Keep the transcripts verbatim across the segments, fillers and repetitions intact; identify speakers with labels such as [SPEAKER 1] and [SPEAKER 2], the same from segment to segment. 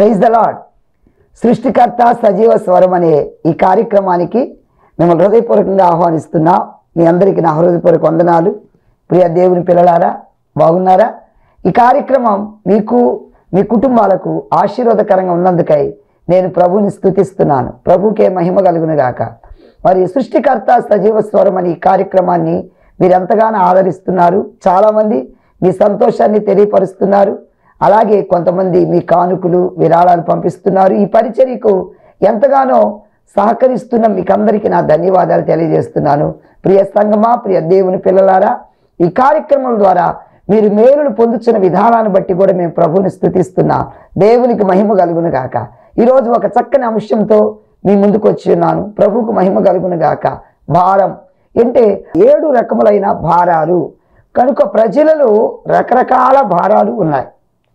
[SPEAKER 1] Praise the lord. సృష్టికర్త సజీవ స్వరం అనే ఈ కార్యక్రమానికి మిమ్మల్ని హృదయపూర్వకంగా ఆహ్వానిస్తున్నా. మీ అందరికీ నా హృదయపూర్వక వందనాలు. ప్రియ దేవుని పిల్లలారా, బాగున్నారా? ఈ కార్యక్రమం మీకు మీ కుటుంబాలకు ఆశీర్వాదకరంగా ఉన్నందుకై నేను ప్రభుని స్తుతిస్తున్నాను. ప్రభుకే మహిమ కలుగును గాక. మరి సృష్టికర్త సజీవ స్వరం అనే ఈ కార్యక్రమాన్ని మీరు ఎంతగానో ఆదరిస్తున్నారు. చాలామంది మీ సంతోషాన్ని తెలియపరుస్తున్నారు. అలాగే కొంతమంది మీ కానుకలు విరాళాలు పంపిస్తున్నారు. ఈ పరిచర్యకు ఎంతగానో సహకరిస్తున్న మీకందరికీ నా ధన్యవాదాలు తెలియజేస్తున్నాను. ప్రియ సంగమా, ప్రియ దేవుని పిల్లలారా, ఈ కార్యక్రమం ద్వారా మీరు మేలును పొందుతున్న విధానాన్ని బట్టి కూడా మేము ప్రభువుని స్తుతిస్తున్నాం. దేవునికి మహిమ కలుగును గాక. ఈరోజు ఒక చక్కని అంశంతో మీ ముందుకు వచ్చి ఉన్నాను. ప్రభువుకు మహిమ కలుగును గాక. భారం అంటే ఏడు రకములైన భారాలు. కనుక ప్రజలలో రకరకాల భారాలు ఉన్నాయి.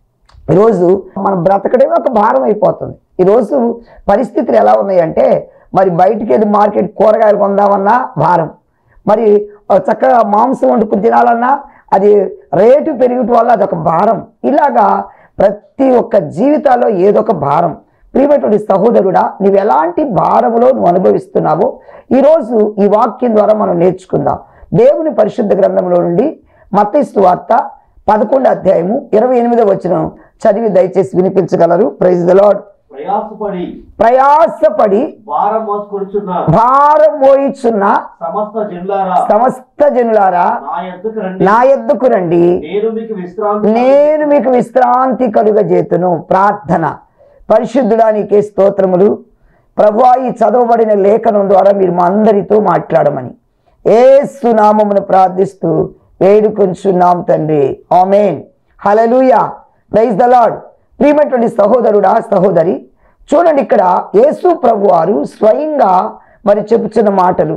[SPEAKER 1] ఈరోజు మనం బ్రతకడమే ఒక భారం అయిపోతుంది. ఈరోజు పరిస్థితులు ఎలా ఉన్నాయంటే, మరి బయటికి వెళ్ళి మార్కెట్ కూరగాయలు కొందామన్నా భారం, మరి చక్కగా మాంసం వండుకుని తినాలన్నా అది రేటు పెరగటం వల్ల అదొక భారం. ఇలాగా ప్రతి ఒక్క జీవితాల్లో ఏదో ఒక భారం. ప్రియమైనటువంటి సహోదరుడా, నువ్వు ఎలాంటి భారములో నువ్వు అనుభవిస్తున్నావో ఈరోజు ఈ వాక్యం ద్వారా మనం నేర్చుకుందాం. దేవుని పరిశుద్ధ గ్రంథంలో నుండి మత్తయి సువార్త పదకొండు అధ్యాయము ఇరవై ఎనిమిదో వచనం చదివి దయచేసి వినిపించగలరు? Praise the lord.
[SPEAKER 2] ప్రయాసపడి
[SPEAKER 1] ప్రయాసపడి
[SPEAKER 2] భారం మోసుకొనుచున్న
[SPEAKER 1] భారం మోయిచున్న
[SPEAKER 2] సమస్త జనులారా
[SPEAKER 1] సమస్త జనులారా
[SPEAKER 2] నా యొద్దకు రండి,
[SPEAKER 1] నా యొద్దకు రండి,
[SPEAKER 2] నేను మీకు విశ్రాంతి
[SPEAKER 1] నేను మీకు విశ్రాంతి కలుగజేతును. ప్రార్థన. పరిశుద్ధుడా, నీకే స్తోత్రములు. ప్రభువా, ఈ చదవబడిన లేఖనం ద్వారా మీరు మా అందరితో మాట్లాడమని యేసు నామమున ప్రార్థిస్తూ వేడుకొంచున్నాం తండ్రి. Amen. Hallelujah. Praise the lord. ప్రియమైనటువంటి సహోదరుడా, సహోదరి, చూడండి, ఇక్కడ యేసు ప్రభువారు స్వయంగా మరి చెప్పుచున్న మాటలు.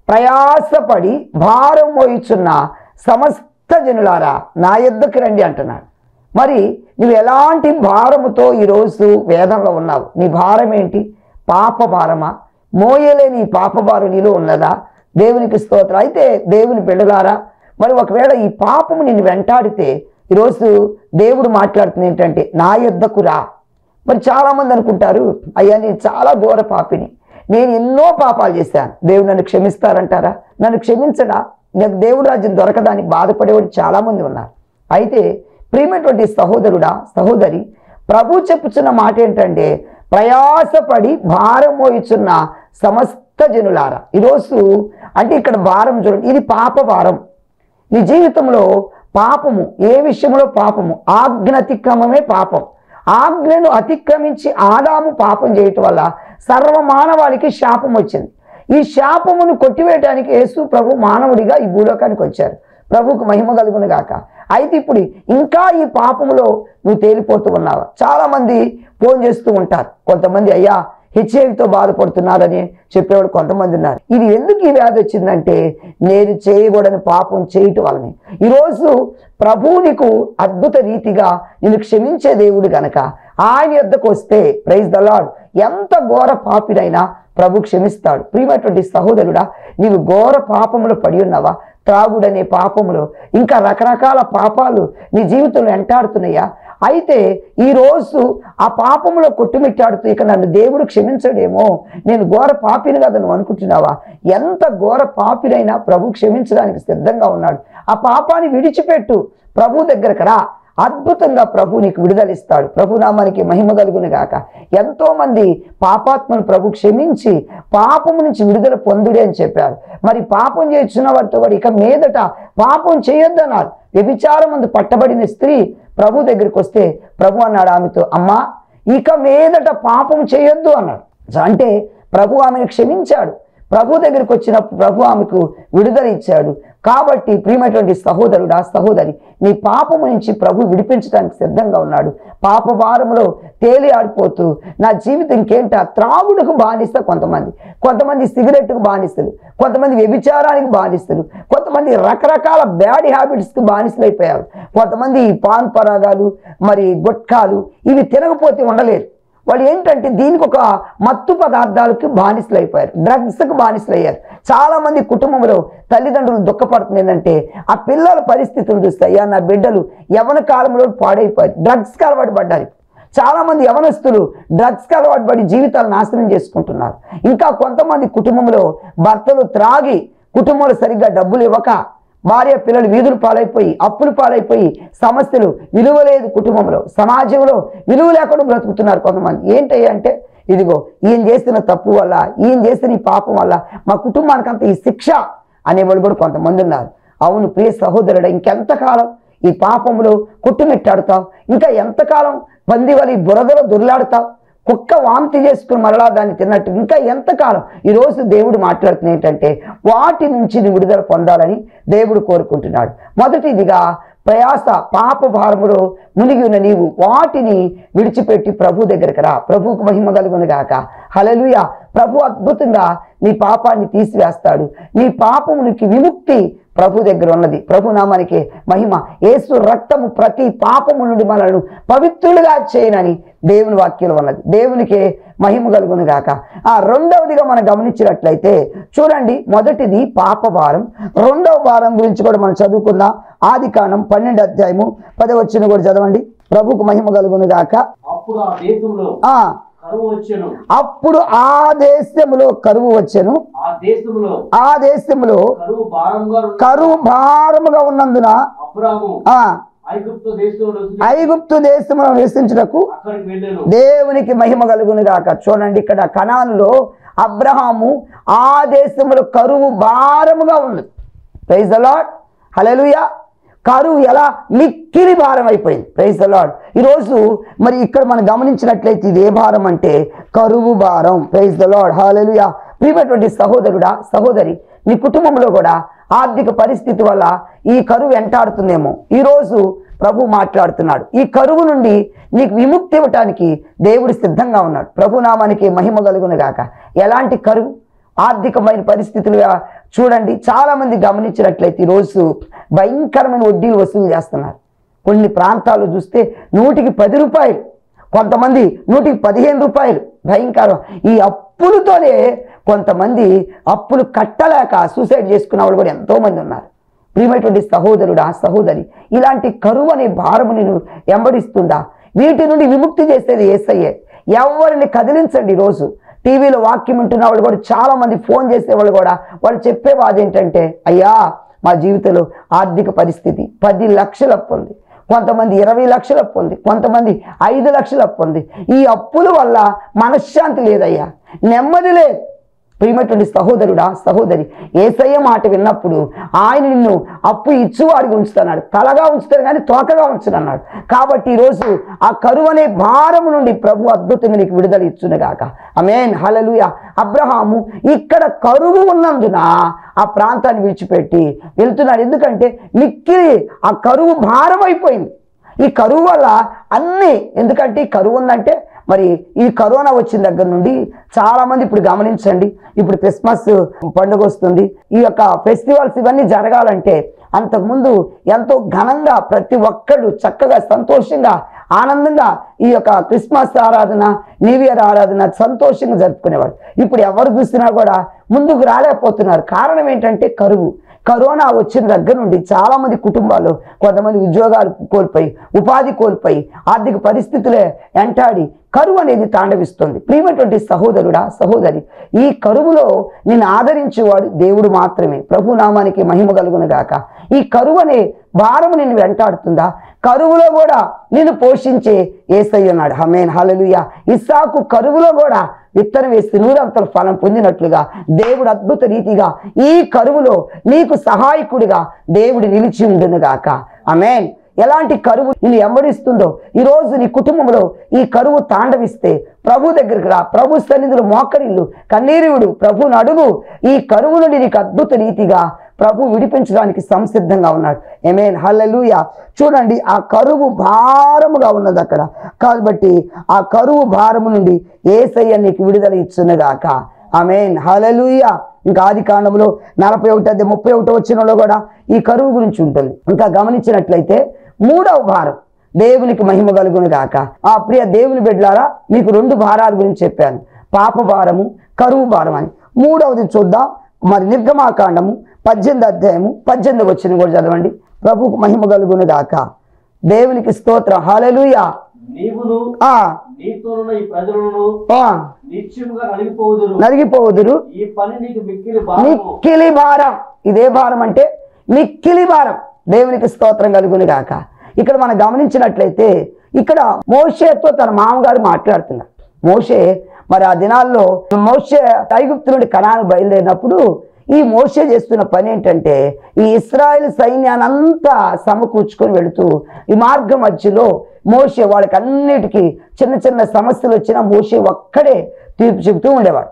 [SPEAKER 1] ప్రయాసపడి భారం మోయిచున్న సమస్త జనులారా నా యొద్దకు రండి అంటున్నాడు. మరి నువ్వు ఎలాంటి భారముతో ఈరోజు వేదంలో ఉన్నావు? నీ భారం ఏంటి? పాప భారమా? మోయలేని ఈ పాప భారం నీలో ఉన్నదా? దేవునికి స్తోత్రం. అయితే దేవుని బిడ్డలారా, మరి ఒకవేళ ఈ పాపము నిన్ను వెంటాడితే ఈరోజు దేవుడు మాట్లాడుతుంది ఏంటంటే, నా యొద్దకు రా. మరి చాలామంది అనుకుంటారు, అయ్యా నేను చాలా ఘోర పాపిని, నేను ఎన్నో పాపాలు చేశాను, దేవుడు నన్ను క్షమిస్తారంటారా? నన్ను క్షమించడా? నాకు దేవుడు రాజ్యం దొరకదానికి బాధపడేవాడు చాలామంది ఉన్నారు. అయితే ప్రియమైనటువంటి సహోదరుడా, సహోదరి, ప్రభు చెప్పుచున్న మాట ఏంటంటే, ప్రయాసపడి భారం మోయిచున్న సమస్త జనులారా. ఈరోజు అంటే ఇక్కడ భారం చూడండి, ఇది పాప భారం. నీ జీవితంలో పాపము, ఏ విషయంలో పాపము? ఆజ్ఞ అతిక్రమమే పాపం. ఆజ్ఞను అతిక్రమించి ఆదాము పాపం చేయటం వల్ల సర్వ మానవాళికి శాపం వచ్చింది. ఈ శాపమును కొట్టివేయడానికి యేసు ప్రభు మానవుడిగా ఈ భూలోకానికి వచ్చారు. ప్రభువుకు మహిమ కలుగును గాక. అయితే ఇప్పుడు ఇంకా ఈ పాపములో నువ్వు తేలిపోతూ ఉన్నావా? చాలామంది ఫోన్ చేస్తూ ఉంటారు. కొంతమంది అయ్యా హెచ్ఐవితో బాధపడుతున్నారని చెప్పేవాడు కొంతమంది ఉన్నారు. ఇది ఎందుకు ఈ వ్యాధి వచ్చిందంటే, నేను చేయకూడని పాపం చేయటం వల్లనే. ఈరోజు ప్రభువు నీకు అద్భుత రీతిగా నిన్ను క్షమించే దేవుడు గనక ఆయన యొద్దకు వస్తే, ప్రైజ్ ద లార్డ్, ఎంత ఘోర పాపినైనా ప్రభు క్షమిస్తాడు. ప్రియమైనటువంటి సహోదరుడా, నీవు ఘోర పాపములో పడి ఉన్నావా? త్రాగుడనే పాపములో, ఇంకా రకరకాల పాపాలు నీ జీవితంలో వెంటాడుతున్నాయా? అయితే ఈరోజు ఆ పాపములో కొట్టుమిట్టాడుతూ ఇక నన్ను దేవుడు క్షమించడేమో, నేను ఘోర పాపిని కదా నువ్వు అనుకుంటున్నావా? ఎంత ఘోర పాపినైనా ప్రభు క్షమించడానికి సిద్ధంగా ఉన్నాడు. ఆ పాపాన్ని విడిచిపెట్టు, ప్రభు దగ్గరకు రా. అద్భుతంగా ప్రభు నీకు విడుదలిస్తాడు. ప్రభు నామానికి మహిమ కలుగును గాక. ఎంతో మంది పాపాత్మను ప్రభు క్షమించి పాపము నుంచి విడుదల పొందుడే అని చెప్పారు. మరి పాపం చేస్తున్న వారితో వాడు ఇక మీదట పాపం చేయొద్దన్నారు. వ్యభిచారం ముందు పట్టబడిన స్త్రీ ప్రభు దగ్గరికి వస్తే ప్రభు అన్నాడు ఆమెతో, అమ్మా ఇక మీదట పాపం చేయొద్దు అన్నాడు. అంటే ప్రభు ఆమెను క్షమించాడు. ప్రభు దగ్గరికి వచ్చినప్పుడు ప్రభు ఆమెకు విడుదల ఇచ్చాడు. కాబట్టి ప్రియమైనటువంటి సహోదరుడా, సహోదరి, నీ పాపము నుంచి ప్రభు విడిపించడానికి సిద్ధంగా ఉన్నాడు. పాప భారములో తేలి ఆడిపోతూ నా జీవితం ఇంకేంటా? త్రాగుడుకు బానిస్తా కొంతమంది, కొంతమంది సిగరెట్కు బానిసలు, కొంతమంది వ్యభిచారానికి బానిసలు, కొంతమంది రకరకాల బ్యాడ్ హ్యాబిట్స్కి బానిసలు అయిపోయారు. కొంతమంది పాన్ పరాగాలు, మరి గుట్కాలు, ఇవి తినకపోతే ఉండలేరు. వాళ్ళు ఏంటంటే దీనికి ఒక మత్తు పదార్థాలకు బానిసలు అయిపోయారు, డ్రగ్స్కి బానిసలు అయ్యారు. చాలామంది కుటుంబంలో తల్లిదండ్రులు దుఃఖపడుతుంది ఏంటంటే, ఆ పిల్లల పరిస్థితులు చూస్తే, అయ్యా నా బిడ్డలు యవ్వన కాలంలో పాడైపోయారు, డ్రగ్స్కి అలవాటు పడ్డారు. చాలామంది యవనస్తులు డ్రగ్స్కి అలవాటు పడి జీవితాలు నాశనం చేసుకుంటున్నారు. ఇంకా కొంతమంది కుటుంబంలో భర్తలు త్రాగి కుటుంబంలో సరిగ్గా డబ్బులు ఇవ్వక భార్య పిల్లలు వీధులు పాలైపోయి అప్పులు పాలైపోయి సమస్యలు, విలువ లేదు కుటుంబంలో, సమాజంలో విలువ లేకుండా బ్రతుకుతున్నారు కొంతమంది. ఏంటి అంటే ఇదిగో ఈయన చేస్తున్న తప్పు వల్ల, ఈయన చేస్తున్న ఈ పాపం వల్ల మా కుటుంబానికి అంత ఈ శిక్ష అనేవాళ్ళు కూడా కొంతమంది ఉన్నారు. అవును ప్రియ సహోదరుడు, ఇంకెంతకాలం ఈ పాపంలో కొట్టుమిట్టాడుతావు? ఇంకా ఎంతకాలం పంది వల్ల ఈ బురదలో దొర్లాడుతావు? కుక్క వాంతి చేసుకుని మరలా దాన్ని తిన్నట్టు ఇంకా ఎంతకాలం? ఈరోజు దేవుడు మాట్లాడుతున్న ఏంటంటే వాటి నుంచి నువ్వు విడుదల పొందాలని దేవుడు కోరుకుంటున్నాడు. మొదటిదిగా ప్రయాస పాప భారములో మునిగి ఉన్న నీవు వాటిని విడిచిపెట్టి ప్రభు దగ్గరికి రా. ప్రభువుకు మహిమ కలుగును గాక. హల్లెలూయా. ప్రభు అద్భుతంగా నీ పాపాన్ని తీసివేస్తాడు. నీ పాపమునికి విముక్తి ప్రభు దగ్గర ఉన్నది. ప్రభు నామానికి మహిమ. యేసు రక్తము ప్రతి పాపము నుండి మనల్ని పవిత్రులుగా చేయనని దేవుని వాక్యంలో ఉన్నది. దేవునికి మహిమ కలుగును గాక. ఆ రెండవదిగా మనం గమనించినట్లయితే చూడండి, మొదటిది పాప భారం. రెండవ భారం గురించి కూడా మనం చదువుకుందాం. ఆది కాండం పన్నెండు అధ్యాయము పదవచనం కూడా చదవండి. ప్రభుకు మహిమ కలుగును గాక.
[SPEAKER 2] అప్పుడు ఆ దేశంలో
[SPEAKER 1] ఆ
[SPEAKER 2] కరువు వచ్చెను.
[SPEAKER 1] అప్పుడు ఆ దేశములో కరువు వచ్చెను.
[SPEAKER 2] ఆ దేశంలో
[SPEAKER 1] ఆ దేశంలో
[SPEAKER 2] కరువు భారంగా ఉన్న
[SPEAKER 1] కరువు భారముగా ఉన్నందున
[SPEAKER 2] అబ్రాము
[SPEAKER 1] ఆ
[SPEAKER 2] ఐగుప్తు దేశంలో
[SPEAKER 1] ఐగుప్తు దేశములో నివసించుటకు
[SPEAKER 2] అక్కడికి వెళ్ళాను.
[SPEAKER 1] దేవునికి మహిమ కలుగును గాక. చూడండి, ఇక్కడ కనానులో అబ్రహాము ఆ దేశంలో కరువు భారముగా ఉన్నది. Praise the lord. హల్లెలూయా. కరువు ఎలా మిక్కిలి భారం అయిపోయింది. Praise the lord. ఈరోజు మరి ఇక్కడ మనం గమనించినట్లయితే ఇది ఏ భారం అంటే కరువు భారం. Praise the lord. హల్లెలూయా. ప్రియమైనటువంటి సహోదరుడా, సహోదరి, నీ కుటుంబంలో కూడా ఆర్థిక పరిస్థితి వల్ల ఈ కరువు వెంటాడుతుందేమో. ఈరోజు ప్రభు మాట్లాడుతున్నాడు. ఈ కరువు నుండి నీకు విముక్తి ఇవ్వటానికి దేవుడు సిద్ధంగా ఉన్నాడు. ప్రభు నామానికి మహిమ కలుగును గాక. ఎలాంటి కరువు? ఆర్థికమైన పరిస్థితులు చూడండి. చాలామంది గమనించినట్లయితే ఈరోజు భయంకరమైన వడ్డీలు వసూలు చేస్తున్నారు. కొన్ని ప్రాంతాలు చూస్తే నూటికి పది రూపాయలు, కొంతమంది నూటికి పదిహేను రూపాయలు. భయంకరం. ఈ అప్పులతోనే కొంతమంది అప్పులు కట్టలేక సూసైడ్ చేసుకున్న వాళ్ళు కూడా ఎంతోమంది ఉన్నారు. ప్రియమైనటువంటి సహోదరుడా, సహోదరి, ఇలాంటి కరువు అనే భారము నేను వెంబడిస్తుందా? వీటి నుండి విముక్తి చేసేది యేసయ్యే. ఎవరిని కదిలించండి. ఈరోజు టీవీలో వాక్యం వింటున్న వాళ్ళు కూడా చాలామంది ఫోన్ చేసేవాళ్ళు కూడా వాళ్ళు చెప్పే బాధ ఏంటంటే, అయ్యా మా జీవితంలో ఆర్థిక పరిస్థితి పది లక్షలు అప్పు ఉంది, కొంతమంది ఇరవై లక్షలు అప్పు ఉంది, కొంతమంది ఐదు లక్షలు అప్పు ఉంది. ఈ అప్పుల వల్ల మనశ్శాంతి లేదయ్యా, నెమ్మది లేదు. ప్రియమైనటువంటి సహోదరుడా, సహోదరి, యేసయ్య మాట విన్నప్పుడు ఆయన నిన్ను అప్పు ఇచ్చువాడిగా ఉంచుతున్నాడు. తలగా ఉంచుతాడు కానీ తోకగా ఉంచునన్నాడు. కాబట్టి ఈరోజు ఆ కరువు అనే భారము నుండి ప్రభు అద్భుతంగా నీకు విడుదల ఇచ్చునుగాక. ఆమేన్. హల్లెలూయా. అబ్రహాము ఇక్కడ కరువు ఉన్నందున ఆ ప్రాంతాన్ని విడిచిపెట్టి వెళ్తున్నాడు. ఎందుకంటే మిక్కిలి ఆ కరువు భారం అయిపోయింది. ఈ కరువు వల్ల అన్నీ, ఎందుకంటే ఈ కరువు ఉందంటే మరి ఈ కరోనా వచ్చిన దగ్గర నుండి చాలామంది ఇప్పుడు గమనించండి, ఇప్పుడు క్రిస్మస్ పండుగ వస్తుంది. ఈ యొక్క ఫెస్టివల్స్ ఇవన్నీ జరగాలంటే అంతకుముందు ఎంతో ఘనంగా ప్రతి ఒక్కళ్ళు చక్కగా సంతోషంగా ఆనందంగా ఈ యొక్క క్రిస్మస్ ఆరాధన, న్యూ ఇయర్ ఆరాధన సంతోషంగా జరుపుకునేవాడు. ఇప్పుడు ఎవరు చూసినా కూడా ముందుకు రాలేకపోతున్నారు. కారణం ఏంటంటే కరువు. కరోనా వచ్చిన దగ్గర నుండి చాలామంది కుటుంబాలు, కొంతమంది ఉద్యోగాలు కోల్పోయి, ఉపాధి కోల్పోయి, ఆర్థిక పరిస్థితులే వెంటాడి కరువు అనేది తాండవిస్తుంది. ప్రియమైనటువంటి సహోదరుడా, సహోదరి, ఈ కరువులో నిన్ను ఆదరించేవాడు దేవుడు మాత్రమే. ప్రభు నామానికి మహిమ కలుగును గాక. ఈ కరువు అనే భారము నిన్ను వెంటాడుతుందా? కరువులో కూడా నిన్ను పోషించే యేసయ్య ఉన్నాడు. ఆమేన్. హల్లెలూయా. ఇస్సాకు కరువులో కూడా విత్తనం వేసి నూరంతల ఫలం పొందినట్లుగా దేవుడు అద్భుత రీతిగా ఈ కరువులో నీకు సహాయకుడిగా దేవుడు నిలిచి ఉండునుగాక. ఆమేన్. ఎలాంటి కరువు నిన్ను వెంబడిస్తుందో ఈరోజు నీ కుటుంబంలో ఈ కరువు తాండవిస్తే ప్రభు దగ్గరికి రా. ప్రభు సన్నిధిలో మోకరిల్లు, కన్నీరుడు, ప్రభుని అడుగు. ఈ కరువు నుండి నీకు అద్భుత రీతిగా ప్రభు విడిపించడానికి సంసిద్ధంగా ఉన్నాడు. ఆమేన్. హల్లెలూయా. చూడండి, ఆ కరువు భారముగా ఉన్నది అక్కడ. కాబట్టి ఆ కరువు భారము నుండి యేసయ్య నీకు విడుదల ఇచ్చునుగాక. ఆమేన్. హల్లెలూయా. ఇంకా ఆది కాండంలో నలభై ఒకటి ముప్పై ఒకటో వచనంలో కూడా ఈ కరువు గురించి ఉంటుంది. ఇంకా గమనించినట్లయితే మూడవ భారం, దేవునికి మహిమ కలుగును గాక. ఆ ప్రియ దేవుని బిడ్డలారా, మీకు రెండు భారాల గురించి చెప్పాను, పాప భారము, కరువు భారం అని. మూడవది చూద్దాం. మరి నిర్గమాకాండము పద్దెనిమిది అధ్యాయము పద్దెనిమిది వచ్చిన కూడా చదవండి. ప్రభుకు మహిమ కలుగును గాక. దేవునికి స్తోత్రం. హల్లెలూయా.
[SPEAKER 2] నీవును
[SPEAKER 1] ఆ
[SPEAKER 2] నీతోనున్న ఈ ప్రజలను
[SPEAKER 1] ఆ
[SPEAKER 2] నిత్యముగా నలిగిపోవుదురు.
[SPEAKER 1] నలిగిపోవుదురు.
[SPEAKER 2] ఈ పని నీకు మిక్కిలి భారము.
[SPEAKER 1] మిక్కిలి భారం. ఇదే భారం అంటే మిక్కిలి భారం. దేవునికి స్తోత్రం కలుగును గాక. ఇక్కడ మనం గమనించినట్లయితే ఇక్కడ మోషేతో తన మామగారు మాట్లాడుతున్నారు. మోషే మరి ఆ దినాల్లో మోషే ఐగుప్తు నుండి కనాను బయలుదేరినప్పుడు ఈ మోషే చేస్తున్న పని ఏంటంటే ఈ ఇశ్రాయేల్ సైన్యాన్ని అంతా సమకూర్చుకొని వెళుతూ ఈ మార్గం మధ్యలో మోషే వాళ్ళకి అన్నిటికీ చిన్న చిన్న సమస్యలు వచ్చినా మోషే ఒక్కడే తీర్పు చెబుతూ ఉండేవాడు.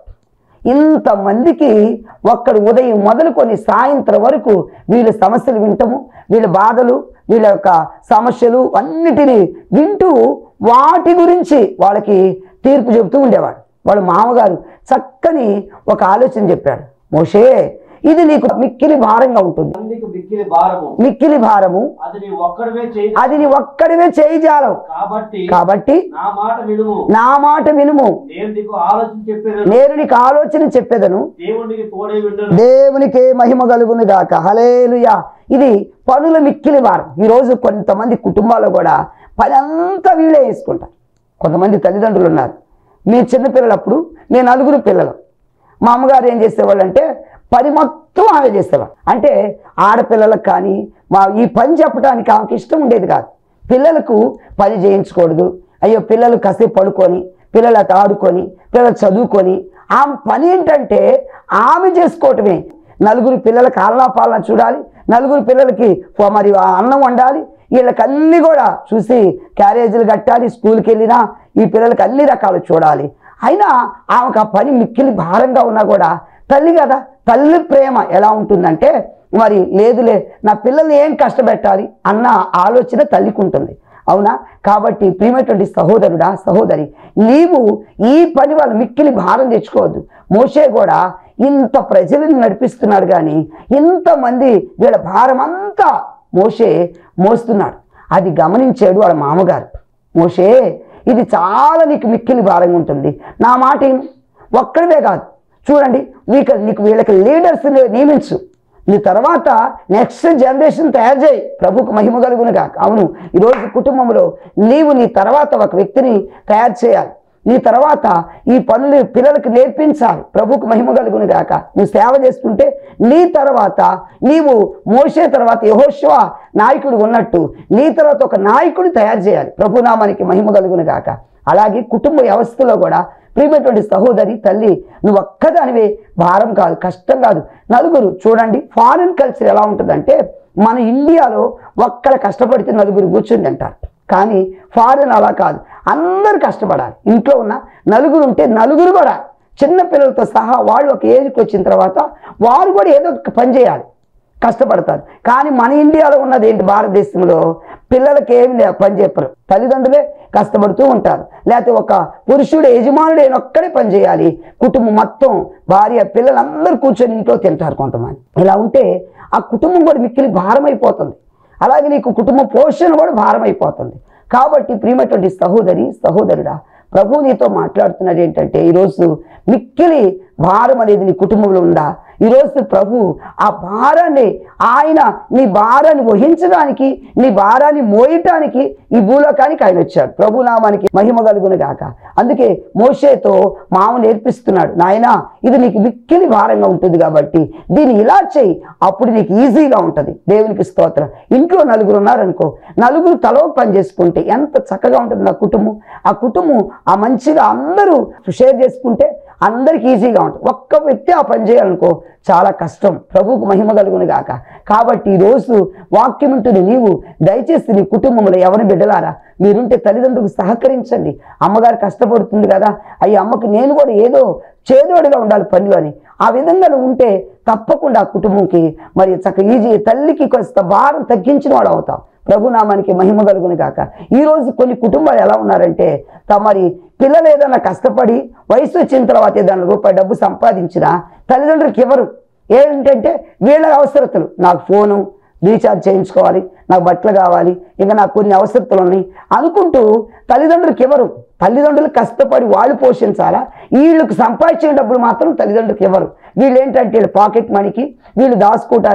[SPEAKER 1] ఇంతమందికి ఒక్కడు ఉదయం మొదలుకొని సాయంత్రం వరకు వీళ్ళ సమస్యలు వింటము, వీళ్ళ బాధలు, వీళ్ళ యొక్క సమస్యలు అన్నిటినీ వింటూ వాటి గురించి వాళ్ళకి తీర్పు చెబుతూ ఉండేవాడు. వాళ్ళ మామగారు చక్కని ఒక ఆలోచన చెప్పాడు. మోషే, ఇది నీకు మిక్కిలి భారంగా ఉంటుంది.
[SPEAKER 2] నీకు మిక్కిలి భారము.
[SPEAKER 1] మిక్కిలి భారము
[SPEAKER 2] అది నీ ఒక్కడివే చేయి.
[SPEAKER 1] అది నీ ఒక్కడివే చేయజాలం.
[SPEAKER 2] కాబట్టి
[SPEAKER 1] కాబట్టి
[SPEAKER 2] నా మాట వినుము.
[SPEAKER 1] నా మాట వినుము.
[SPEAKER 2] నేను నీకు ఆలోచన చెప్పేదను.
[SPEAKER 1] నేను నీకు ఆలోచన చెప్పేదను.
[SPEAKER 2] దేవునికి తోడై విండును.
[SPEAKER 1] దేవునికే మహిమ కలుగును గాక. హల్లెలూయా. ఇది పనుల మిక్కిలి భారం. ఈరోజు కొంతమంది కుటుంబాల్లో కూడా పని అంతా వీళ్ళే వేసుకుంటారు. కొంతమంది తల్లిదండ్రులు ఉన్నారు. మీ చిన్నపిల్లలప్పుడు మీ నలుగురు పిల్లలు, మా అమ్మగారు ఏం చేసేవాళ్ళు అంటే పని మొత్తం ఆమె చేసేవాళ్ళు. అంటే ఆడపిల్లలకు కానీ మా ఈ పని చెప్పడానికి ఆమెకి ఇష్టం ఉండేది కాదు. పిల్లలకు పని చేయించకూడదు. అయ్యో పిల్లలు కాసేపు పడుకొని, పిల్లలతో ఆడుకొని, పిల్లలు చదువుకొని, ఆమె పని ఏంటంటే ఆమె చేసుకోవటమే. నలుగురు పిల్లలకి ఆలనా పాలన చూడాలి, నలుగురు పిల్లలకి మరి అన్నం వండాలి, వీళ్ళకి అన్నీ కూడా చూసి క్యారేజీలు కట్టాలి, స్కూల్కి వెళ్ళినా ఈ పిల్లలకి అన్ని రకాలు చూడాలి. అయినా ఆమెకు ఆ పని మిక్కిలి భారంగా ఉన్నా కూడా తల్లి కదా, తల్లి ప్రేమ ఎలా ఉంటుందంటే మరి లేదులే నా పిల్లల్ని ఏం కష్టపెట్టాలి అన్న ఆలోచన తల్లికి ఉంటుంది. అవునా? కాబట్టి ప్రియమైనటువంటి సహోదరుడా సహోదరి, నీవు ఈ పని వల్ల మిక్కిలి భారం తెచ్చుకోవద్దు. మోషే కూడా ఇంత ప్రజలను నడిపిస్తున్నాడు కానీ ఇంతమంది వీళ్ళ భారం అంతా మోషే మోస్తున్నాడు. అది గమనించాడు వాళ్ళ మామగారు. మోషే, ఇది చాలా నీకు మిక్కిలి భారంగా ఉంటుంది. నా మాట ఒక్కడివే కాదు, చూడండి నీకు నీకు వీళ్ళకి లీడర్స్ని నియమించు. నీ తర్వాత నెక్స్ట్ జనరేషన్ తయారు చేయి. ప్రభుకు మహిమ కలుగును గాక. అవును, ఈరోజు కుటుంబంలో నీవు నీ తర్వాత ఒక వ్యక్తిని తయారు చేయాలి. నీ తర్వాత ఈ పనులు పిల్లలకు నేర్పించాలి. ప్రభుకు మహిమ కలుగును గాక. నువ్వు సేవ చేస్తుంటే నీ తర్వాత నీవు మోషే తర్వాత యెహోషువ నాయకుడు ఉన్నట్టు నీ తర్వాత ఒక నాయకుడిని తయారు చేయాలి. ప్రభునామానికి మహిమ కలుగును గాక. అలాగే కుటుంబ వ్యవస్థలో కూడా ప్రియమైనటువంటి సహోదరి తల్లి, నువ్వు ఒక్కదానివే భారం కాదు, కష్టం కాదు. నలుగురు చూడండి, ఫారిన్ కల్చర్ ఎలా ఉంటుందంటే మన ఇండియాలో ఒక్కడ కష్టపడితే నలుగురు కూర్చుంది అంటారు. కానీ ఫారిన్ అలా కాదు, అందరూ కష్టపడాలి. ఇంట్లో ఉన్న నలుగురు ఉంటే నలుగురు కూడా చిన్న పిల్లలతో సహా వాళ్ళు ఒక ఏజ్కి వచ్చిన తర్వాత వారు కూడా ఏదో ఒక పని చేయాలి, కష్టపడతారు. కానీ మన ఇండియాలో ఉన్నది ఏంటి, భారతదేశంలో పిల్లలకి ఏమి లే పని చెప్పరు, తల్లిదండ్రులే కష్టపడుతూ ఉంటారు. లేకపోతే ఒక పురుషుడు యజమానుడు ఒక్కడే పని చేయాలి, కుటుంబం మొత్తం భార్య పిల్లలందరూ కూర్చొని ఇంట్లో తింటారు కొంతమంది. ఇలా ఉంటే ఆ కుటుంబం కూడా మిక్కిలి భారం అయిపోతుంది. అలాగే నీకు కుటుంబ పోషణ కూడా భారం అయిపోతుంది. కాబట్టి ప్రియమైనటువంటి సహోదరి సహోదరుడా, ప్రభు నీతో మాట్లాడుతున్నాడు ఏంటంటే ఈరోజు మిక్కిలి భారం అనేది నీ కుటుంబంలో ఉందా? ఈరోజు ప్రభు ఆ భారాన్ని, ఆయన నీ భారాన్ని వహించడానికి, నీ భారాన్ని మోయటానికి ఈ భూలోకానికి ఆయన వచ్చాడు. ప్రభు నామానికి మహిమ కలుగును గాక. అందుకే మోషేతో మామ నేర్పిస్తున్నాడు, నాయనా ఇది నీకు మిక్కిలి భారంగా ఉంటుంది కాబట్టి దీన్ని ఇలా చేయి, అప్పుడు నీకు ఈజీగా ఉంటుంది. దేవునికి స్తోత్రం. ఇంట్లో నలుగురు ఉన్నారనుకో, నలుగురు తలో పని చేసుకుంటే ఎంత చక్కగా ఉంటుంది నా కుటుంబం. ఆ కుటుంబం ఆ మంచిగా అందరూ షేర్ చేసుకుంటే అందరికి ఈజీగా ఉంటుంది. ఒక్క వ్యక్తి ఆ పని చేయాలనుకో చాలా కష్టం. ప్రభువుకు మహిమ కలుగును గాక. కాబట్టి ఈరోజు వాక్యం ఉంటుంది, నీవు దయచేసి నీ కుటుంబంలో ఎవరి బిడ్డలారా మీరుంటే తల్లిదండ్రులకు సహకరించండి. అమ్మగారు కష్టపడుతుంది కదా, అయ్యి అమ్మకి నేను కూడా ఏదో చేదోడుగా ఉండాలి పనులు అని ఆ విధంగా నువ్వు ఉంటే తప్పకుండా ఆ కుటుంబంకి మరి చక్క ఈజీ, తల్లికి కొంత భారం తగ్గించిన వాడు అవుతావు. ప్రభునామానికి మహిమ కలుగును గాక. ఈరోజు కొన్ని కుటుంబాలు ఎలా ఉన్నారంటే మరి పిల్లలు ఏదైనా కష్టపడి వయసు వచ్చిన తర్వాత ఏదైనా రూపాయి డబ్బు సంపాదించినా తల్లిదండ్రులకి ఎవరు ఏంటంటే వీళ్ళ అవసరతలు, నాకు ఫోను రీఛార్జ్ చేయించుకోవాలి, నాకు బట్టలు కావాలి, ఇంకా నాకు కొన్ని అవసరతలు ఉన్నాయి అనుకుంటూ తల్లిదండ్రులకి ఎవరు. తల్లిదండ్రులు కష్టపడి వాళ్ళు పోషించాలా, వీళ్ళకి సంపాదించిన డబ్బులు మాత్రం తల్లిదండ్రులకి ఎవరు. వీళ్ళు ఏంటంటే వీళ్ళు పాకెట్ మనీకి, వీళ్ళు దాచుకోవటానికి,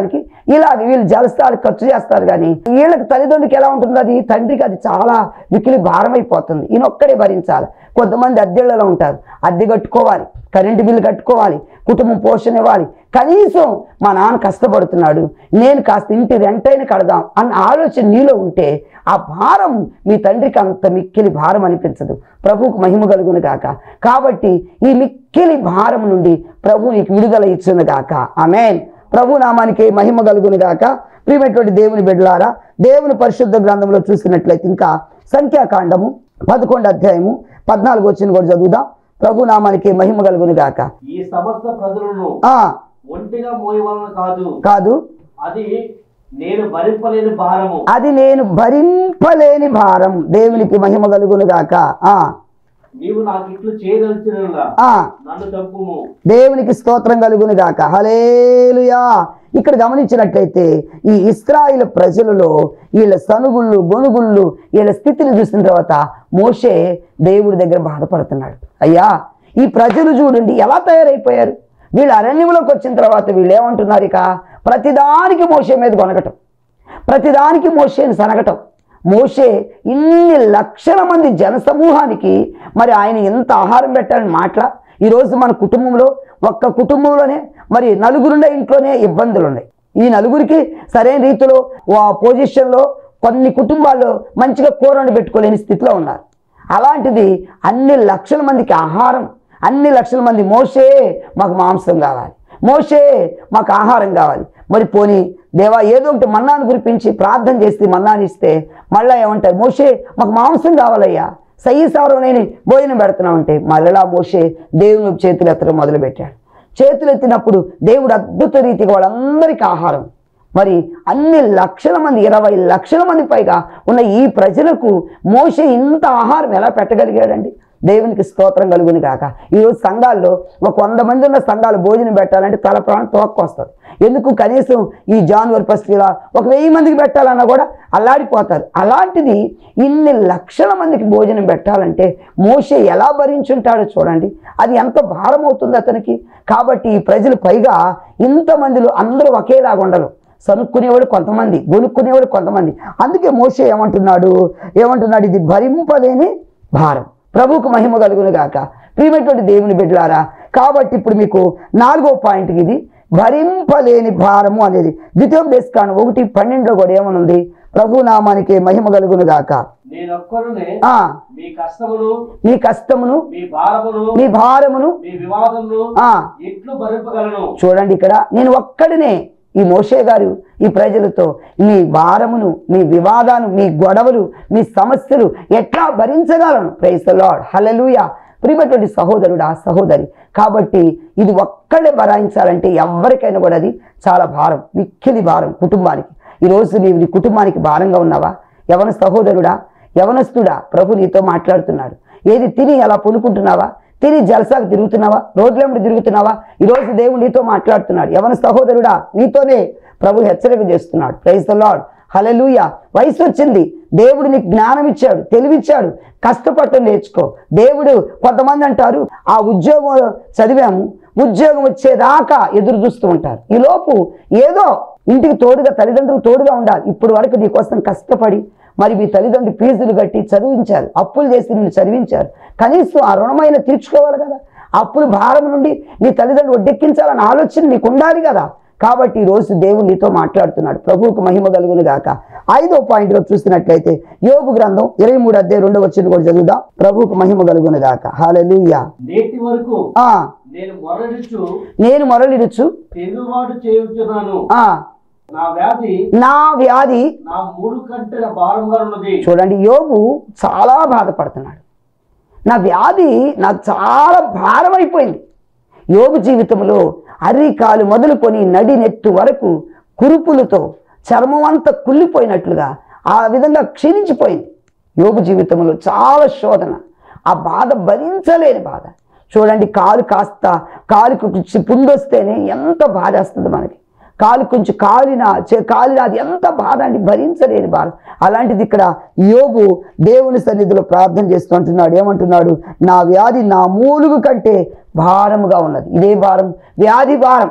[SPEAKER 1] ఇలా వీళ్ళు జలస్తారు, ఖర్చు చేస్తారు. కానీ వీళ్ళకి తల్లిదండ్రులకి ఎలా ఉంటుంది? అది తండ్రికి అది చాలా మిక్కిలి భారం అయిపోతుంది. ఈయన ఒక్కడే భరించాలి. కొంతమంది అద్దెళ్లలో ఉంటారు, అద్దె కట్టుకోవాలి, కరెంటు బిల్లు కట్టుకోవాలి, కుటుంబం పోషణ ఇవ్వాలి. కనీసం మా నాన్న కష్టపడుతున్నాడు, నేను కాస్త ఇంటి రెంట్ అయినా కడదాం అన్న ఆలోచన నీలో ఉంటే ఆ భారం మీ తండ్రికి అంత మిక్కిలి భారం అనిపించదు. ప్రభువుకు మహిమ కలుగును గాక. కాబట్టి ఈ మిక్కిలి భారం నుండి ప్రభు నీకు విడుదల ఇచ్చును గాక. ఆమేన్. ప్రభు నామానికి మహిమ కలుగును గాక. ప్రియమైనటువంటి దేవుని బిడ్డలారా, దేవుని పరిశుద్ధ గ్రంథంలో చూసినట్లయితే ఇంకా సంఖ్యాకాండము పదకొండు అధ్యాయము పద్నాలుగు వచ్చిన కూడా చదువుదాం. ప్రభు నామానికి మహిమ కలుగును గాక.
[SPEAKER 2] ఈ సమస్త ప్రజలను
[SPEAKER 1] ఆ
[SPEAKER 2] ఒంటిగా మోయవలన కాదు
[SPEAKER 1] కాదు
[SPEAKER 2] అది నేను భరింపలేని భారము.
[SPEAKER 1] అది నేను భరింపలేని భారం. దేవునికి మహిమ కలుగును గాక. ఆ
[SPEAKER 2] నీవు నాకు ఇట్లు చేయదలిచినలా
[SPEAKER 1] ఆ
[SPEAKER 2] నన్ను చంపుము.
[SPEAKER 1] దేవునికి స్తోత్రం కలుగును గాక. హల్లెలూయా. ఇక్కడ గమనించినట్లయితే ఈ ఇశ్రాయేలు ప్రజలలో వీళ్ళ సనుగుళ్ళు గొనుగుళ్ళు వీళ్ళ స్థితిని చూసిన తర్వాత మోషే దేవుడి దగ్గర బాధపడుతున్నాడు. అయ్యా, ఈ ప్రజలు చూడండి ఎలా తయారైపోయారు. వీళ్ళు అరణ్యంలోకి వచ్చిన తర్వాత వీళ్ళు ఏమంటున్నారు? ఇక ప్రతిదానికి మోషే మీద కొనగటం, ప్రతిదానికి మోషేని సనగటం. మోషే ఇన్ని లక్షల మంది జనసమూహానికి మరి ఆయన ఎంత ఆహారం పెట్టాలని మాట్లా. ఈరోజు మన కుటుంబంలో ఒక్క కుటుంబంలోనే మరి నలుగురుండే ఇంట్లోనే ఇబ్బందులు ఉన్నాయి. ఈ నలుగురికి సరైన రీతిలో ఆ పొజిషన్లో కొన్ని కుటుంబాల్లో మంచిగా కూరని పెట్టుకోలేని స్థితిలో ఉన్నారు. అలాంటిది అన్ని లక్షల మందికి ఆహారం, అన్ని లక్షల మంది మోషే మాకు మాంసం కావాలి, మోషే మాకు ఆహారం కావాలి. మరి పోనీ దేవా ఏదో ఒకటి మన్నాను కురిపించి ప్రార్థన చేస్తే మన్నాను ఇస్తే మళ్ళీ ఏమంటారు? మోషే మాకు మాంసం కావాలయ్యా, సయ్యి సారవనేని భోజనం పెడుతున్నామంటే మళ్ళా మోషే దేవుని చేతులు ఎత్తడం మొదలుపెట్టాడు. చేతులు ఎత్తినప్పుడు దేవుడు అద్భుత రీతిగా వాళ్ళందరికీ ఆహారం. మరి అన్ని లక్షల మంది, ఇరవై లక్షల మంది పైగా ఉన్న ఈ ప్రజలకు మోషే ఇంత ఆహారం ఎలా పెట్టగలిగాడండి? దేవునికి స్తోత్రం కలుగును గాక. ఈరోజు సంఘాల్లో ఒక వంద మంది ఉన్న సంఘాలు భోజనం పెట్టాలంటే తల ప్రాణం తోక్కొస్తుంది. ఎందుకు? కనీసం ఈ జాన్వరి ఫస్ట్ ఇలా ఒక వెయ్యి మందికి పెట్టాలన్నా కూడా అల్లాడిపోతారు. అలాంటిది ఇన్ని లక్షల మందికి భోజనం పెట్టాలంటే మోషే ఎలా భరించుంటాడో చూడండి. అది ఎంత భారం అవుతుంది అతనికి. కాబట్టి ఈ ప్రజలు పైగా ఇంతమందిలో అందరూ ఒకేలాగా ఉండరు. సనుక్కునేవాడు కొంతమంది, గొనుక్కునేవాడు కొంతమంది. అందుకే మోషే ఏమంటున్నాడు ఏమంటున్నాడు ఇది భరింపలేని భారం. ప్రభువుకు మహిమ కలుగును గాక. ప్రియమైనటువంటి దేవుని బిడ్డలారా, కాబట్టి ఇప్పుడు మీకు నాలుగో పాయింట్కి ఇది భరింపలేని భారము అనేది ద్వితీయోపదేశకాండం ఒకటి పన్నెండులో కూడా ఏమనుంది? ప్రభు నామానికి మహిమ కలుగును గాక.
[SPEAKER 2] నేనొక్కడునే
[SPEAKER 1] ఆ
[SPEAKER 2] మీ కష్టమును
[SPEAKER 1] మీ కష్టమును
[SPEAKER 2] మీ భారమును
[SPEAKER 1] మీ భారమును
[SPEAKER 2] మీ వివాదమును
[SPEAKER 1] ఆ
[SPEAKER 2] ఎట్లు భరింపగలను.
[SPEAKER 1] చూడండి, ఇక్కడ నేను ఒక్కడినే ఈ మోషే గారు ఈ ప్రజలతో మీ భారమును, మీ వివాదాలు, మీ గొడవలు, మీ సమస్యలు ఎట్లా భరించగలను? Praise the lord. హల్లెలూయా. ప్రియమైనటువంటి సహోదరుడా, సహోదరి, కాబట్టి ఇది ఒక్కడే భరాయించాలంటే ఎవరికైనా కూడా అది చాలా భారం, మిక్కిలి భారం కుటుంబానికి. ఈరోజు నీవు నీ కుటుంబానికి భారంగా ఉన్నావా? యవన సహోదరుడా, యవనస్తుడా, ప్రభు నీతో మాట్లాడుతున్నాడు. ఏది తిని అలా పొనుకుంటున్నావా? తిని జలసాకు తిరుగుతున్నావా? రోడ్లెంబడి తిరుగుతున్నావా? ఈరోజు దేవుడు నీతో మాట్లాడుతున్నాడు. యవన సహోదరుడా, నీతోనే ప్రభు హెచ్చరిక చేస్తున్నాడు. Praise the lord. హల్లెలూయా. వయసు వచ్చింది, దేవుడు నీకు జ్ఞానం ఇచ్చాడు, తెలివిచ్చాడు, కష్టపడటం నేర్చుకో. దేవుడు కొంతమంది అంటారు ఆ ఉద్యోగం చదివాము, ఉద్యోగం వచ్చేదాకా ఎదురు చూస్తూ ఉంటారు. ఈ లోపు ఏదో ఇంటికి తోడుగా, తల్లిదండ్రులకు తోడుగా ఉండాలి. ఇప్పుడు వరకు నీ కోసం కష్టపడి మరి మీ తల్లిదండ్రులు ఫీజులు కట్టి చదివించారు, అప్పులు చేసి నిన్ను చదివించారు. కనీసం ఆ రుణమైన తీర్చుకోవాలి కదా. అప్పులు భారం నుండి నీ తల్లిదండ్రులు ఒడ్డెక్కించాలన్న ఆలోచన నీకు ఉండాలి కదా. కాబట్టి ఈరోజు దేవుడు నీతో మాట్లాడుతున్నాడు. ప్రభువుకు మహిమ కలుగును గాక. ఐదో పాయింట్గా చూసినట్లయితే యోబు గ్రంథం ఇరవై మూడు అధ్యాయం రెండవ వచనం కూడా చదువుదాం. ప్రభువుకు మహిమ కలుగును గాక. హల్లెలూయా.
[SPEAKER 2] నేటి వరకు
[SPEAKER 1] ఆ
[SPEAKER 2] నేను మొరలిచ్చు
[SPEAKER 1] నేను మొరలిడుచు
[SPEAKER 2] తిరుగుబాటు చేయుచున్నాను.
[SPEAKER 1] ఆ
[SPEAKER 2] నా వ్యాధి
[SPEAKER 1] నా వ్యాధి
[SPEAKER 2] నా మూడు కంటే భారంగా ఉన్నది.
[SPEAKER 1] చూడండి, యోబు చాలా బాధపడుతున్నాడు. నా వ్యాధి నాకు చాలా భారం అయిపోయింది. యోబు జీవితంలో అరికాలు మొదలుకొని నడి నెట్టు వరకు కురుపులతో చర్మం అంతా కుళ్ళిపోయినట్లుగా ఆ విధంగా క్షీణించిపోయింది. యోబు జీవితంలో చాలా శోధన, ఆ బాధ భరించలేని బాధ. చూడండి, కాలు కాస్త కాలుకు పుండొస్తేనే ఎంత బాధ వస్తుంది మనకి. కాలు కొంచెం కాలిన కాలిన అది ఎంత బాధ అండి, భరించలేని బాధ. అలాంటిది ఇక్కడ యోబు దేవుని సన్నిధిలో ప్రార్థన చేస్తూ అంటున్నాడు. ఏమంటున్నాడు? నా వ్యాధి నా మూలుగు కంటే భారముగా ఉన్నది. ఇదే భారం, వ్యాధి భారం.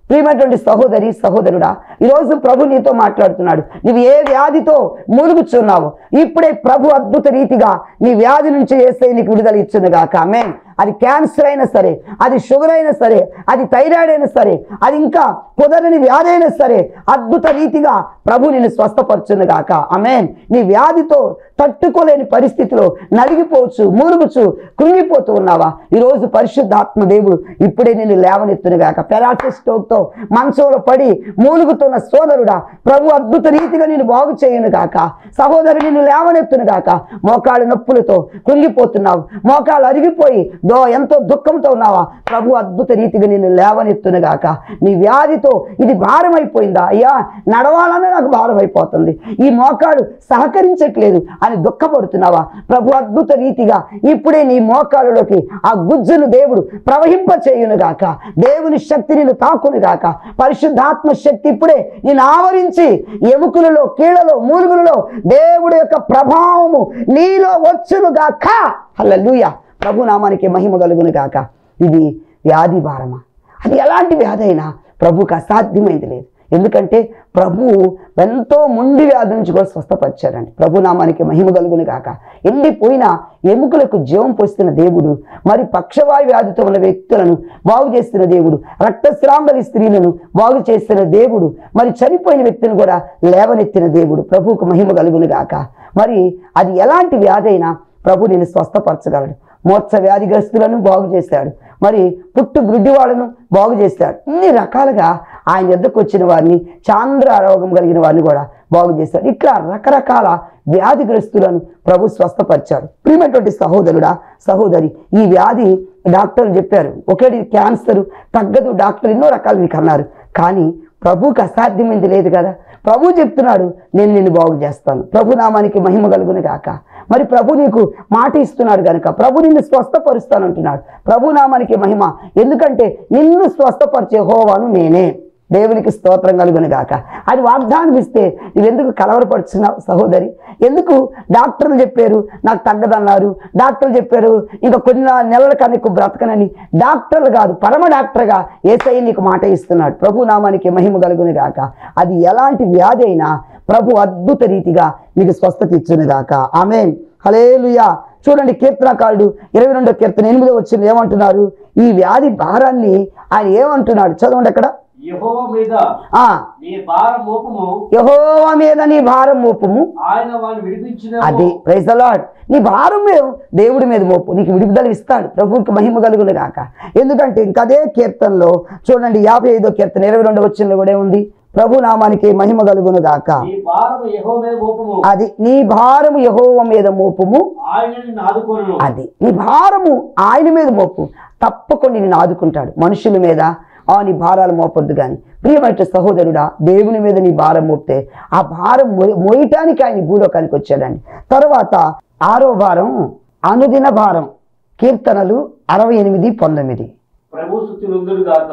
[SPEAKER 1] ప్రియమైనటువంటి సహోదరి సహోదరుడా, ఈరోజు ప్రభు నీతో మాట్లాడుతున్నాడు. నువ్వు ఏ వ్యాధితో మూలుగుచున్నావు, ఇప్పుడే ప్రభు అద్భుత రీతిగా నీ వ్యాధి నుంచి యేసయ్య నీకు విడుదల ఇచ్చునుగాక. ఆమేన్. అది క్యాన్సర్ అయినా సరే, అది షుగర్ అయినా సరే, అది థైరాయిడ్ అయినా సరే, అది ఇంకా కుదరని వ్యాధి అయినా సరే, అద్భుత రీతిగా ప్రభు నిన్ను స్వస్థపరచునుగాక. ఆమేన్. నీ వ్యాధితో తట్టుకోలేని పరిస్థితిలో నలిగిపోవచ్చు, మూలుగుచు కృంగిపోతూ ఉన్నావా? ఈరోజు పరిశుద్ధాత్మ దేవుడు ఇప్పుడే నిన్ను లేవనెత్తునుగాక. పెరాలసిస్ స్ట్రోక్తో మంచంలో పడి మూలుగుతున్న సోదరుడా, ప్రభు అద్భుత రీతిగా నేను బాగు చేయునుగాక. సహోదరు నిన్ను లేవనెత్తునుగాక. మోకాళ్ళ నొప్పులతో కృంగిపోతున్నావు, మోకాళ్ళు అరిగిపోయి దో ఎంతో దుఃఖంతో ఉన్నావా? ప్రభు అద్భుత రీతిగా నిన్ను లేవనెత్తునుగాక. నీ వ్యాధితో ఇది భారం అయిపోయిందా? అయ్యా, నడవాలనే నాకు భారం అయిపోతుంది, ఈ మోకాడు సహకరించట్లేదు అని దుఃఖపడుతున్నావా? ప్రభు అద్భుత రీతిగా ఇప్పుడే నీ మోకాళ్ళలోకి ఆ గుజ్జును దేవుడు ప్రవహింప చేయునుగాక. దేవుని శక్తి నిన్ను తాకునుగాక. పరిశుద్ధాత్మ శక్తి ఇప్పుడే నిన్ను ఆవరించి ఎముకలలో, కీళ్లలో, మూలుగులలో దేవుడి యొక్క ప్రభావము నీలో వచ్చునుగాక. హల్లెలూయా. ప్రభు నామానికి మహిమ కలుగును గాక. ఇది వ్యాధి భారమా? అది ఎలాంటి వ్యాధి అయినా ప్రభుకు అసాధ్యమైంది లేదు. ఎందుకంటే ప్రభు ఎంతో మొండి వ్యాధి నుంచి కూడా స్వస్థపరిచారండి. ప్రభు నామానికి మహిమ కలుగును గాక. ఎండిపోయిన ఎముకలకు జీవం పోస్తున్న దేవుడు, మరి పక్షవాయు వ్యాధితో ఉన్న వ్యక్తులను బాగు చేస్తున్న దేవుడు, రక్తస్రావం స్త్రీలను బాగు చేస్తున్న దేవుడు, మరి చనిపోయిన వ్యక్తిని కూడా లేవనెత్తిన దేవుడు. ప్రభువుకు మహిమ కలుగును గాక. మరి అది ఎలాంటి వ్యాధి అయినా ప్రభు నేను స్వస్థపరచగలడు. మోత్స వ్యాధిగ్రస్తులను బాగు చేశాడు, మరి పుట్టు గ్రుడ్డి వాళ్ళను బాగు చేశాడు. ఇన్ని రకాలుగా ఆయన ఎద్దకు వచ్చిన వారిని, చాంద్ర రోగం కలిగిన వారిని కూడా బాగు చేశాడు. ఇట్లా రకరకాల వ్యాధిగ్రస్తులను ప్రభు స్వస్థపరిచాడు. ప్రియమైనటువంటి సహోదరుడా, సహోదరి, ఈ వ్యాధి డాక్టర్లు చెప్పారు ఒకటి క్యాన్సర్ తగ్గదు, డాక్టర్ ఎన్నో రకాలు మీకు అన్నారు. కానీ ప్రభువుకి అసాధ్యమైంది లేదు కదా. ప్రభు చెప్తున్నాడు, నేను నిన్ను బాగు చేస్తాను. ప్రభు నామానికి మహిమ కలుగును గాక. మరి ప్రభు నీకు మాట ఇస్తున్నాడు కనుక ప్రభు నిన్ను స్వస్థపరుస్తాను అంటున్నాడు. ప్రభు నామానికి మహిమ. ఎందుకంటే నిన్ను స్వస్థపరిచే యెహోవాను నేనే. దేవునికి స్తోత్రం కలుగును గాక. అది వాగ్దానం ఇస్తే నువ్వెందుకు కలవరపడుతున్నావు సహోదరి? ఎందుకు డాక్టర్లు చెప్పారు నాకు తగ్గదన్నారు, డాక్టర్లు చెప్పారు ఇంకా కొన్ని నెలల కన్నా నీకు బ్రతకనని? డాక్టర్లు కాదు, పరమ డాక్టర్గా యేసయ్య నీకు మాట ఇస్తున్నాడు. ప్రభు నామానికి మహిమ కలుగును గాక. అది ఎలాంటి వ్యాధి అయినా ప్రభు అద్భుత రీతిగా నీకు స్వస్థత ఇచ్చును గాక. ఆమేన్. హల్లెలూయా. చూడండి, కీర్తనకారుడు ఇరవై రెండో కీర్తన ఎనిమిదో వచ్చిన ఏమంటున్నారు? ఈ వ్యాధి భారాన్ని ఆయన ఏమంటున్నాడు చదవండి అక్కడ.
[SPEAKER 2] యెహోవా మీద
[SPEAKER 1] ఆ
[SPEAKER 2] నీ భారం మోపము,
[SPEAKER 1] యెహోవా మీద నీ భారం మోపము,
[SPEAKER 2] ఆయన వారిని విడిపించిన.
[SPEAKER 1] అది ప్రైజ్ ది లార్డ్. నీ భారం మీద దేవుడి మీద మోపు, నీకు విడుదల ఇస్తాడు. ప్రభువుకి మహిమ కలుగును గాక. ఎందుకంటే ఇంకదే కీర్తనలో చూడండి, యాభై ఐదో కీర్తన ఇరవై రెండో వచ్చిన కూడా ఉంది, ప్రభు నామానికి మహిమ కలుగును గాక.
[SPEAKER 2] నీ భారము యెహోవా మీద మోపము,
[SPEAKER 1] అది నీ భారము యెహోవా మీద మోపుము,
[SPEAKER 2] ఆయన నిన్ను ఆదుకొనును.
[SPEAKER 1] అది నీ భారము ఆయన మీద మోపు, తప్పకుండా నిన్ను ఆదుకుంటాడు. మనుషుల మీద ఆ నీ భారాలు మోపొద్దు. కానీ ప్రియమైన సహోదరుడా, దేవుని మీద నీ భారం మోపితే ఆ భారం మోయటానికి ఆయన భూలోకానికి వచ్చాడండి. తర్వాత ఆరో భారం అనుదిన భారం. కీర్తనలు అరవై ఎనిమిది పంతొమ్మిది.
[SPEAKER 2] ప్రభు స్తుతి నుందురు గాక.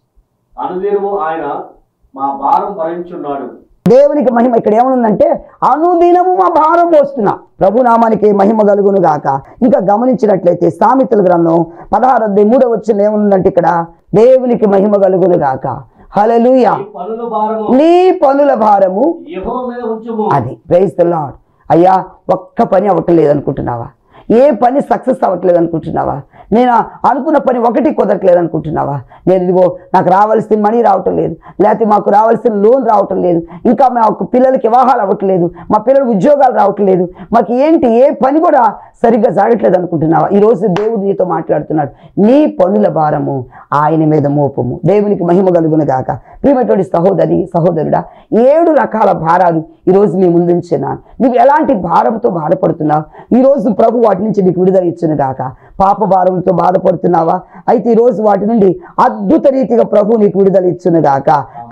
[SPEAKER 2] అనుదినము ఆయన మా భారం భరించున్నాడు.
[SPEAKER 1] దేవునికి మహిమ. ఇక్కడ ఏమనుందంటే అనుదినము మా భారం మోస్తున్నా. ప్రభు నామానికి మహిమ కలుగును గాక. ఇంకా గమనించినట్లయితే సామెతల గ్రంథం పదహారు అధ్యాయం మూడో వచ్చిన ఏముందంటే ఇక్కడ దేవునికి మహిమ కలుగును గాక. హల్లెలూయా.
[SPEAKER 2] నీ పనుల భారము
[SPEAKER 1] నీ పనుల భారము
[SPEAKER 2] యెహోవా మీద ఉంచుము.
[SPEAKER 1] అది ప్రైజ్ ది లార్డ్. అయ్యా, ఒక్క పని అవ్వటం లేదనుకుంటున్నావా? ఏ పని సక్సెస్ అవ్వట్లేదు అనుకుంటున్నావా? నేను అనుకున్న పని ఒకటి కుదరట్లేదు అనుకుంటున్నావా? నేను ఇదిగో నాకు రావాల్సిన మనీ రావటం లేదు, లేకపోతే మాకు రావాల్సిన లోన్ రావటం లేదు, ఇంకా మాకు పిల్లలకి వివాహాలు అవ్వట్లేదు, మా పిల్లలకు ఉద్యోగాలు రావటం లేదు, మాకు ఏంటి ఏ పని కూడా సరిగ్గా జరగట్లేదు అనుకుంటున్నావా? ఈరోజు దేవుడు నీతో మాట్లాడుతున్నాడు. నీ పనుల భారము ఆయన మీద మోపము. దేవునికి మహిమ కలుగును గాక. ప్రియమైనటువంటి సహోదరి సహోదరుడా, ఏడు రకాల భారాలు ఈరోజు నీ ముందుంచున్నాను. నువ్వు ఎలాంటి భారంతో బాధపడుతున్నావు? ఈరోజు ప్రభు వాటి నుంచి నీకు విడుదల ఇచ్చును గాక. పాప భారంతో బాధపడుతున్నావా? అయితే ఈరోజు వాటి నుండి అద్భుత రీతిగా ప్రభు నీకు విడుదల ఇచ్చును గాక.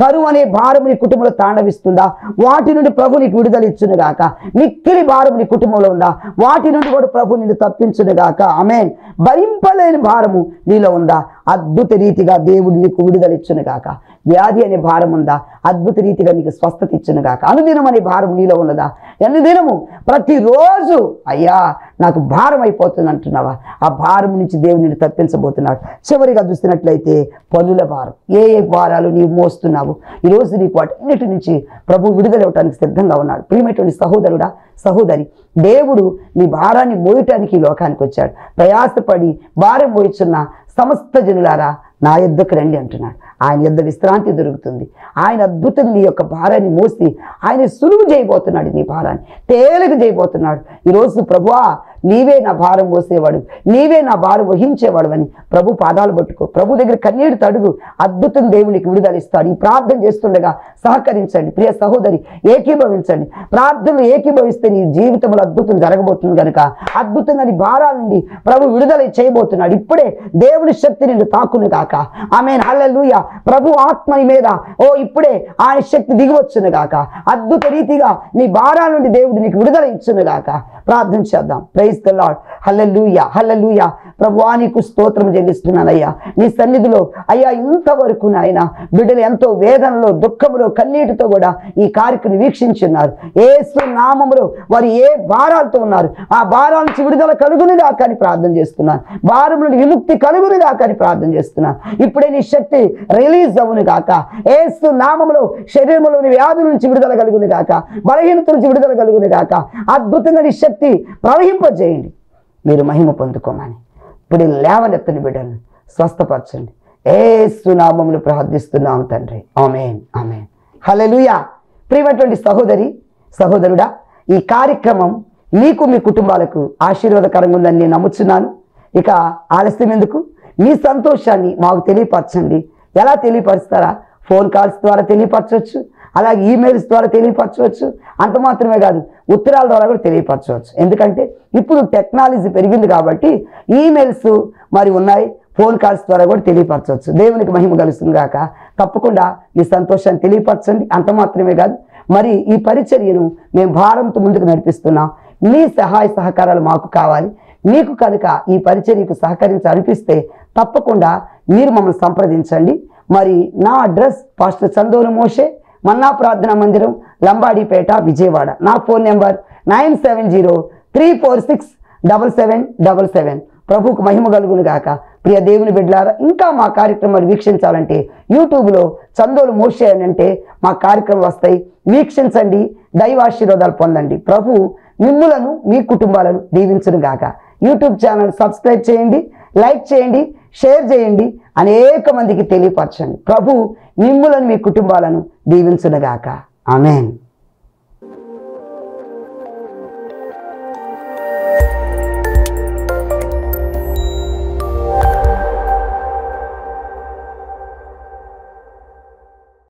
[SPEAKER 1] కరువు అనే భారం నీ కుటుంబంలో తాండవిస్తుందా? వాటి నుండి ప్రభు నీకు విడుదల ఇచ్చును గాక. మిక్కిలి భారం నీ కుటుంబంలో ఉందా? వాటి నుండి కూడా ప్రభు నిన్ను తప్పించును గాక. ఆమేన్. భరింపలేని భారము నీలో ఉందా? అద్భుత రీతిగా దేవుడు నీకు విడుదల ఇచ్చును గాక. వ్యాధి అనే భారం ఉందా? అద్భుత రీతిగా నీకు స్వస్థత ఇచ్చును గాక. అనుదినం అనే భారం నీలో ఉన్నదా? అనుదినము ప్రతిరోజు అయ్యా నాకు భారం అయిపోతుంది అంటున్నావా? ఆ భారం నుంచి దేవుడు నిన్ను తప్పించబోతున్నాడు. చివరిగా చూస్తున్నట్లయితే పనుల భారం. ఏ ఏ భారాలు నీవు మోస్తున్నావు? ఈరోజు నీకు వాటన్నిటి నుంచి ప్రభు విడుదల ఇవ్వడానికి సిద్ధంగా ఉన్నాడు. ప్రియమైనటువంటి సహోదరుడా, సహోదరి, దేవుడు నీ భారాన్ని మోయటానికి ఈ లోకానికి వచ్చాడు. ప్రయాసపడి భారం మోయిచున్న సమస్త జనులారా నా యొద్దకు రండి అంటున్నాడు. ఆయన యొద్ద విశ్రాంతి దొరుకుతుంది. ఆయన అద్భుతం నీ యొక్క భారాన్ని మోసి ఆయన సులువు చేయబోతున్నాడు. నీ భారాన్ని తేలిక చేయబోతున్నాడు. ఈరోజు ప్రభువా నీవే నా భారం మోసేవాడు, నీవే నా భారం వహించేవాడు అని ప్రభు పాదాలు పట్టుకో. ప్రభు దగ్గర కన్నీరు తడుగు. అద్భుతం దేవునికి విడుదల ఇస్తాడు. ఈ ప్రార్థన చేస్తుండగా సహకరించండి. ప్రియ సహోదరి, ఏకీభవించండి. ప్రార్థనలు ఏకీభవిస్తే నీ జీవితంలో అద్భుతం జరగబోతుంది కనుక అద్భుతంగా నీ భారాల నుండి ప్రభు విడుదల చేయబోతున్నాడు. ఇప్పుడే దేవుని శక్తి నిన్ను తాకును గాక. ఆమేన్. హల్లెలూయా. ప్రభు ఆత్మని మీద ఓ ఇప్పుడే ఆయన శక్తి దిగివచ్చును గాక. అద్భుత రీతిగా నీ భారాల నుండి దేవుడు నీకు విడుదల ఇచ్చును గాక. ప్రార్థన చేద్దాం. Praise the lord. Hallelujah, hallelujah. ప్రభువా నీకు స్తోత్రం చెల్లిస్తున్నానయ్యా. నీ సన్నిధిలో అయ్యా ఇంతవరకు నాయన బిడ్డలు ఎంతో వేదనలో, దుఃఖంలో, కన్నీటితో కూడా ఈ కార్యక్రమం వీక్షించున్నారు. యేసు నామములో వారు ఏ భారాలతో ఉన్నారు ఆ భారాల నుంచి విడుదల కలుగునుగా కానీ ప్రార్థన చేస్తున్నాను. భారం నుండి విముక్తి కలుగునుగా కానీ ప్రార్థన చేస్తున్నాను. ఇప్పుడే నీ శక్తి రిలీజ్ అవును గాక. యేసు నామములో శరీరంలోని వ్యాధుల నుంచి విడుదల కలుగును గాక. బలహీనత నుంచి విడుదల కలుగును గాక. అద్భుతంగా నీ శక్తి ప్రవహింపజేయండి. మీరు మహిమ పొందుకోమని ఇప్పుడు లేవనెత్తని బిడ్డలను స్వస్థపరచండి. యేసు నామములో ప్రార్థిస్తున్నాం తండ్రి. ఆమేన్, ఆమేన్. హల్లెలూయా. ప్రియమైనటువంటి సహోదరి, సహోదరుడా, ఈ కార్యక్రమం మీకు మీ కుటుంబాలకు ఆశీర్వాదకరంగా ఉందని నేను నమ్ముచున్నాను. ఇక ఆలస్యం ఎందుకు? మీ సంతోషాన్ని మాకు తెలియపరచండి. ఎలా తెలియపరుస్తారా? ఫోన్ కాల్స్ ద్వారా తెలియపరచవచ్చు, అలాగే ఈమెయిల్స్ ద్వారా తెలియపరచవచ్చు. అంత మాత్రమే కాదు, ఉత్తరాల ద్వారా కూడా తెలియపరచవచ్చు. ఎందుకంటే ఇప్పుడు టెక్నాలజీ పెరిగింది కాబట్టి ఈమెయిల్స్ మరి ఉన్నాయి, ఫోన్ కాల్స్ ద్వారా కూడా తెలియపరచవచ్చు. దేవునికి మహిమ కలుగుతుంది గాక. తప్పకుండా మీ సంతోషాన్ని తెలియపరచండి. అంత మాత్రమే కాదు, మరి ఈ పరిచర్యను మేము భారంతో ముందుకు నడిపిస్తున్నాం. మీ సహాయ సహకారాలు మాకు కావాలి. మీకు కనుక ఈ పరిచర్యకు సహకరించాలనిపిస్తే తప్పకుండా మీరు మమ్మల్ని సంప్రదించండి. మరి నా అడ్రస్ పాస్టర్ చందోలు మోషే, మన్నా ప్రార్థనా మందిరం, లంబాడిపేట, విజయవాడ. నా phone number nine seven zero three four six double seven double seven. ప్రభుకు మహిమ కలుగును గాక. ప్రియ దేవుని బిడ్డలారా, ఇంకా మా కార్యక్రమాలు వీక్షించాలంటే యూట్యూబ్లో చందోలు మోషే అని అంటే మా కార్యక్రమాలు వస్తాయి. వీక్షించండి, దైవాశీర్వాదాలు పొందండి. ప్రభు మిమ్ములను మీ కుటుంబాలను దీవించును గాక. యూట్యూబ్ ఛానల్ సబ్స్క్రైబ్ చేయండి, లైక్ చేయండి, షేర్ చేయండి, అనేక మందికి తెలియపరచండి. ప్రభు మిమ్ములను మీ కుటుంబాలను దీవించును గాక. ఆమేన్.